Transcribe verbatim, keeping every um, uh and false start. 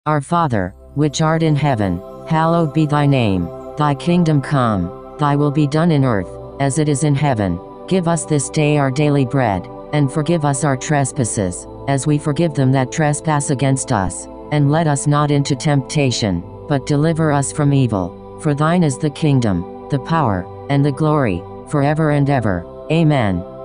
Our Father, which art in heaven, hallowed be thy name. Thy kingdom come, thy will be done in earth, as it is in heaven. Give us this day our daily bread, and forgive us our trespasses, as we forgive them that trespass against us. And let us not into temptation, but deliver us from evil. For thine is the kingdom, the power, and the glory, forever and ever. Amen.